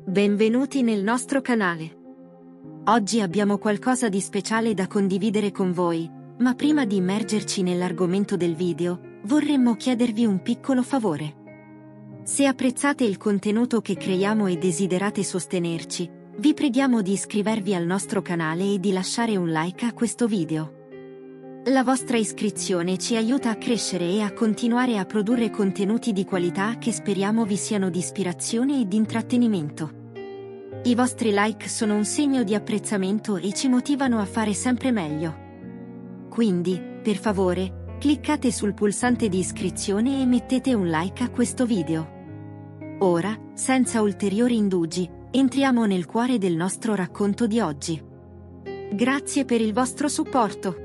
Benvenuti nel nostro canale. Oggi abbiamo qualcosa di speciale da condividere con voi, ma prima di immergerci nell'argomento del video, vorremmo chiedervi un piccolo favore. Se apprezzate il contenuto che creiamo e desiderate sostenerci, vi preghiamo di iscrivervi al nostro canale e di lasciare un like a questo video. La vostra iscrizione ci aiuta a crescere e a continuare a produrre contenuti di qualità che speriamo vi siano di ispirazione e di intrattenimento. I vostri like sono un segno di apprezzamento e ci motivano a fare sempre meglio. Quindi, per favore, cliccate sul pulsante di iscrizione e mettete un like a questo video. Ora, senza ulteriori indugi, entriamo nel cuore del nostro racconto di oggi. Grazie per il vostro supporto.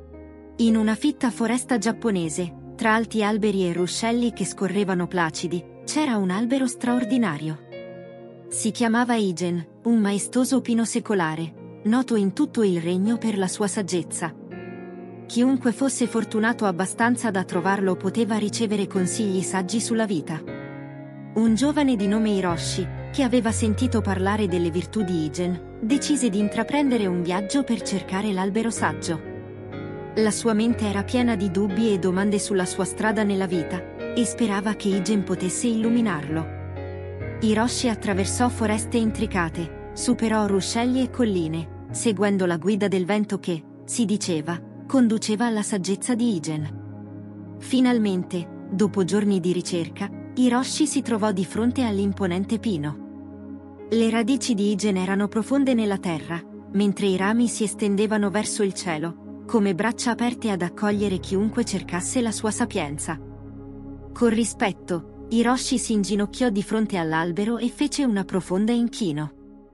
In una fitta foresta giapponese, tra alti alberi e ruscelli che scorrevano placidi, c'era un albero straordinario. Si chiamava Igen, un maestoso pino secolare, noto in tutto il regno per la sua saggezza. Chiunque fosse fortunato abbastanza da trovarlo poteva ricevere consigli saggi sulla vita. Un giovane di nome Hiroshi, che aveva sentito parlare delle virtù di Igen, decise di intraprendere un viaggio per cercare l'albero saggio. La sua mente era piena di dubbi e domande sulla sua strada nella vita, e sperava che Igen potesse illuminarlo. Hiroshi attraversò foreste intricate, superò ruscelli e colline, seguendo la guida del vento che, si diceva, conduceva alla saggezza di Igen. Finalmente, dopo giorni di ricerca, Hiroshi si trovò di fronte all'imponente pino. Le radici di Igen erano profonde nella terra, mentre i rami si estendevano verso il cielo, come braccia aperte ad accogliere chiunque cercasse la sua sapienza. Con rispetto, Hiroshi si inginocchiò di fronte all'albero e fece una profonda inchino.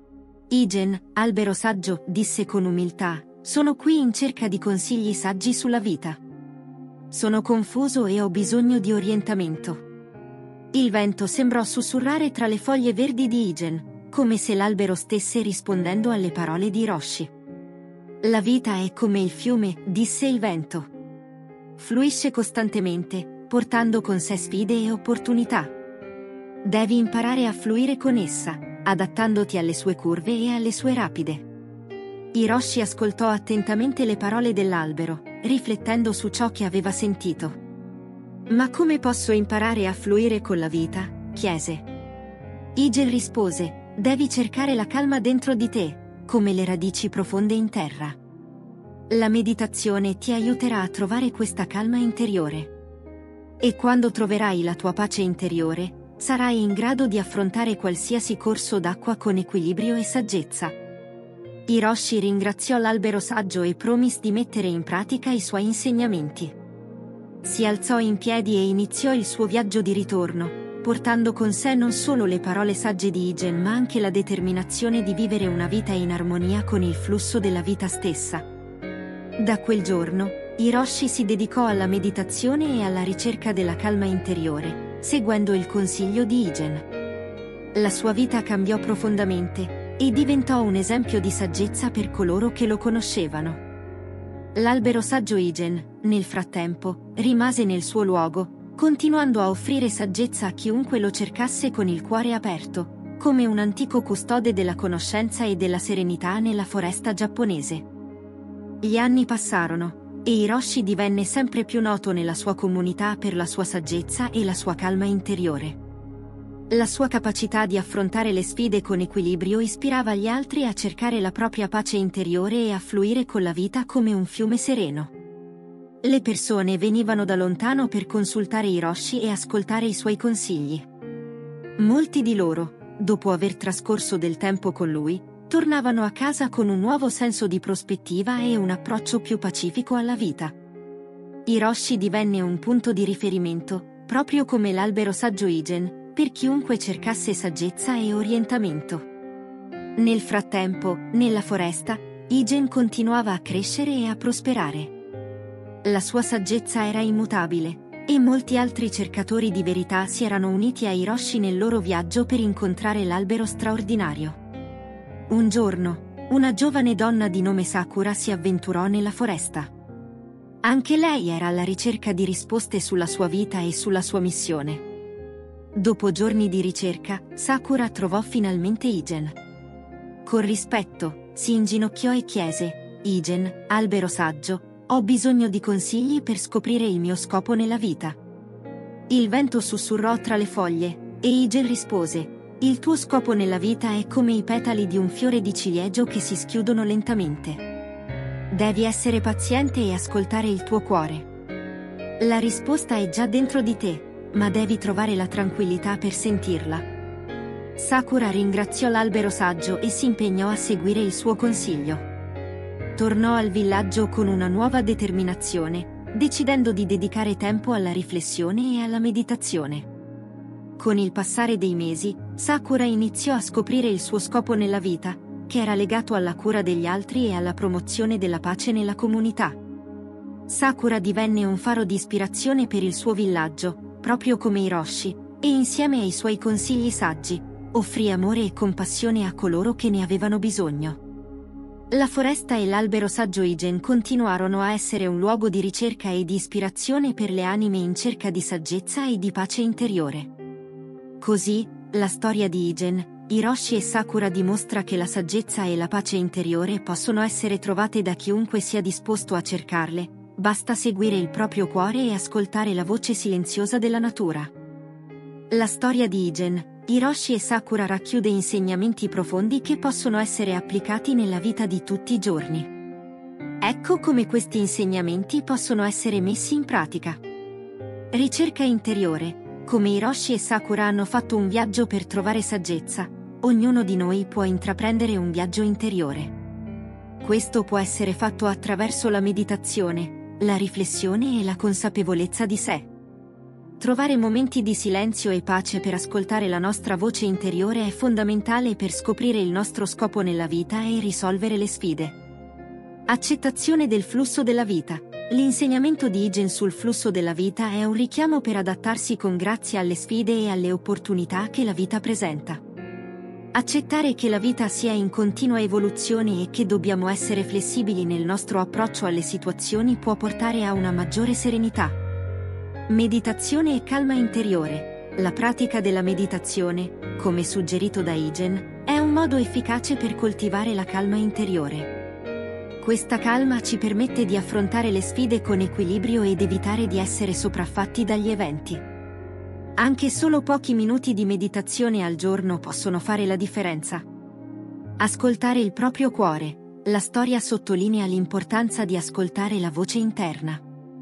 Igen, albero saggio, disse con umiltà, sono qui in cerca di consigli saggi sulla vita. Sono confuso e ho bisogno di orientamento. Il vento sembrò sussurrare tra le foglie verdi di Igen, come se l'albero stesse rispondendo alle parole di Hiroshi. La vita è come il fiume, disse il vento. Fluisce costantemente, portando con sé sfide e opportunità. Devi imparare a fluire con essa, adattandoti alle sue curve e alle sue rapide. Hiroshi ascoltò attentamente le parole dell'albero, riflettendo su ciò che aveva sentito. Ma come posso imparare a fluire con la vita? Chiese. Igen rispose, devi cercare la calma dentro di te, come le radici profonde in terra. La meditazione ti aiuterà a trovare questa calma interiore. E quando troverai la tua pace interiore, sarai in grado di affrontare qualsiasi corso d'acqua con equilibrio e saggezza. Hiroshi ringraziò l'albero saggio e promise di mettere in pratica i suoi insegnamenti. Si alzò in piedi e iniziò il suo viaggio di ritorno, portando con sé non solo le parole sagge di Igen ma anche la determinazione di vivere una vita in armonia con il flusso della vita stessa. Da quel giorno, Hiroshi si dedicò alla meditazione e alla ricerca della calma interiore, seguendo il consiglio di Igen. La sua vita cambiò profondamente, e diventò un esempio di saggezza per coloro che lo conoscevano. L'albero saggio Igen, nel frattempo, rimase nel suo luogo, continuando a offrire saggezza a chiunque lo cercasse con il cuore aperto, come un antico custode della conoscenza e della serenità nella foresta giapponese. Gli anni passarono, e Hiroshi divenne sempre più noto nella sua comunità per la sua saggezza e la sua calma interiore. La sua capacità di affrontare le sfide con equilibrio ispirava gli altri a cercare la propria pace interiore e a fluire con la vita come un fiume sereno. Le persone venivano da lontano per consultare Hiroshi e ascoltare i suoi consigli. Molti di loro, dopo aver trascorso del tempo con lui, tornavano a casa con un nuovo senso di prospettiva e un approccio più pacifico alla vita. Hiroshi divenne un punto di riferimento, proprio come l'albero saggio Igen, per chiunque cercasse saggezza e orientamento. Nel frattempo, nella foresta, Igen continuava a crescere e a prosperare. La sua saggezza era immutabile, e molti altri cercatori di verità si erano uniti a Hiroshi nel loro viaggio per incontrare l'albero straordinario. Un giorno, una giovane donna di nome Sakura si avventurò nella foresta. Anche lei era alla ricerca di risposte sulla sua vita e sulla sua missione. Dopo giorni di ricerca, Sakura trovò finalmente Igen. Con rispetto, si inginocchiò e chiese: Igen, albero saggio, ho bisogno di consigli per scoprire il mio scopo nella vita. Il vento sussurrò tra le foglie, e Igen rispose: il tuo scopo nella vita è come i petali di un fiore di ciliegio che si schiudono lentamente. Devi essere paziente e ascoltare il tuo cuore. La risposta è già dentro di te, ma devi trovare la tranquillità per sentirla. Sakura ringraziò l'albero saggio e si impegnò a seguire il suo consiglio. Tornò al villaggio con una nuova determinazione, decidendo di dedicare tempo alla riflessione e alla meditazione. Con il passare dei mesi, Sakura iniziò a scoprire il suo scopo nella vita, che era legato alla cura degli altri e alla promozione della pace nella comunità. Sakura divenne un faro di ispirazione per il suo villaggio, proprio come Hiroshi, e insieme ai suoi consigli saggi, offrì amore e compassione a coloro che ne avevano bisogno. La foresta e l'albero saggio Igen continuarono a essere un luogo di ricerca e di ispirazione per le anime in cerca di saggezza e di pace interiore. Così, la storia di Igen, Hiroshi e Sakura dimostra che la saggezza e la pace interiore possono essere trovate da chiunque sia disposto a cercarle, basta seguire il proprio cuore e ascoltare la voce silenziosa della natura. La storia di Igen, Hiroshi e Sakura racchiude insegnamenti profondi che possono essere applicati nella vita di tutti i giorni. Ecco come questi insegnamenti possono essere messi in pratica. Ricerca interiore. Come Hiroshi e Sakura hanno fatto un viaggio per trovare saggezza, ognuno di noi può intraprendere un viaggio interiore. Questo può essere fatto attraverso la meditazione, la riflessione e la consapevolezza di sé. Trovare momenti di silenzio e pace per ascoltare la nostra voce interiore è fondamentale per scoprire il nostro scopo nella vita e risolvere le sfide. Accettazione del flusso della vita. L'insegnamento di Igen sul flusso della vita è un richiamo per adattarsi con grazia alle sfide e alle opportunità che la vita presenta. Accettare che la vita sia in continua evoluzione e che dobbiamo essere flessibili nel nostro approccio alle situazioni può portare a una maggiore serenità. Meditazione e calma interiore. La pratica della meditazione, come suggerito da Igen, è un modo efficace per coltivare la calma interiore. Questa calma ci permette di affrontare le sfide con equilibrio ed evitare di essere sopraffatti dagli eventi. Anche solo pochi minuti di meditazione al giorno possono fare la differenza. Ascoltare il proprio cuore. La storia sottolinea l'importanza di ascoltare la voce interna.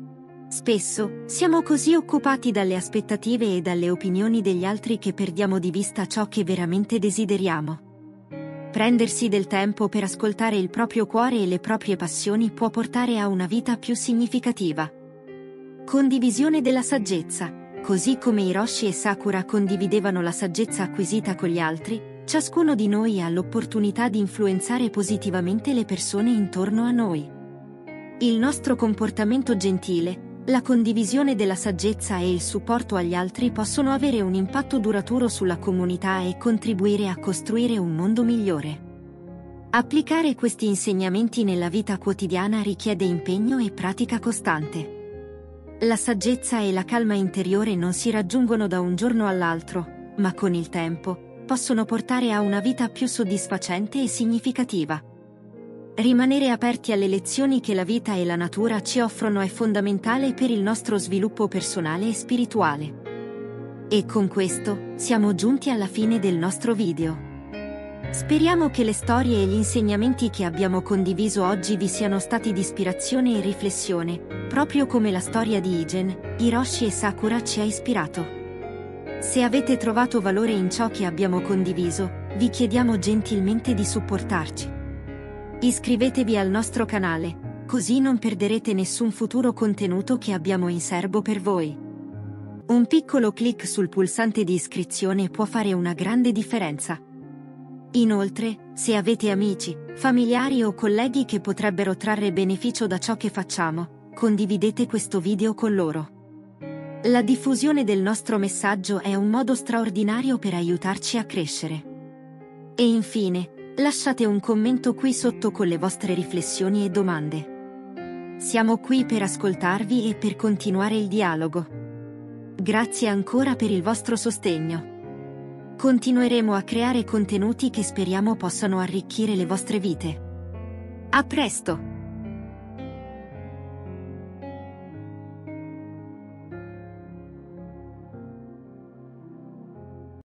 Spesso, siamo così occupati dalle aspettative e dalle opinioni degli altri che perdiamo di vista ciò che veramente desideriamo. Prendersi del tempo per ascoltare il proprio cuore e le proprie passioni può portare a una vita più significativa. Condivisione della saggezza. Così come Hiroshi e Sakura condividevano la saggezza acquisita con gli altri, ciascuno di noi ha l'opportunità di influenzare positivamente le persone intorno a noi. Il nostro comportamento gentile, la condivisione della saggezza e il supporto agli altri possono avere un impatto duraturo sulla comunità e contribuire a costruire un mondo migliore. Applicare questi insegnamenti nella vita quotidiana richiede impegno e pratica costante. La saggezza e la calma interiore non si raggiungono da un giorno all'altro, ma con il tempo possono portare a una vita più soddisfacente e significativa. Rimanere aperti alle lezioni che la vita e la natura ci offrono è fondamentale per il nostro sviluppo personale e spirituale. E con questo, siamo giunti alla fine del nostro video. Speriamo che le storie e gli insegnamenti che abbiamo condiviso oggi vi siano stati di ispirazione e riflessione, proprio come la storia di Igen, Hiroshi e Sakura ci ha ispirato. Se avete trovato valore in ciò che abbiamo condiviso, vi chiediamo gentilmente di supportarci. Iscrivetevi al nostro canale, così non perderete nessun futuro contenuto che abbiamo in serbo per voi. Un piccolo clic sul pulsante di iscrizione può fare una grande differenza. Inoltre, se avete amici, familiari o colleghi che potrebbero trarre beneficio da ciò che facciamo, condividete questo video con loro. La diffusione del nostro messaggio è un modo straordinario per aiutarci a crescere. E infine, lasciate un commento qui sotto con le vostre riflessioni e domande. Siamo qui per ascoltarvi e per continuare il dialogo. Grazie ancora per il vostro sostegno. Continueremo a creare contenuti che speriamo possano arricchire le vostre vite. A presto!